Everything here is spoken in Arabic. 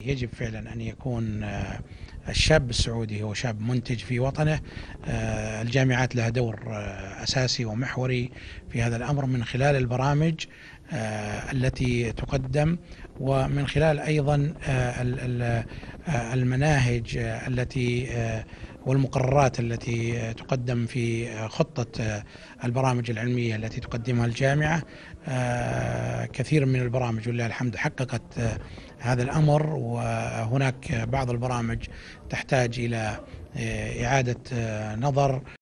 يجب فعلا أن يكون الشاب السعودي هو شاب منتج في وطنه. الجامعات لها دور أساسي ومحوري في هذا الأمر من خلال البرامج التي تقدم، ومن خلال أيضا المناهج التي والمقررات التي تقدم في خطة البرامج العلمية التي تقدمها الجامعة. كثير من البرامج ولله الحمد حققت هذا الأمر، وهناك بعض البرامج تحتاج إلى إعادة نظر.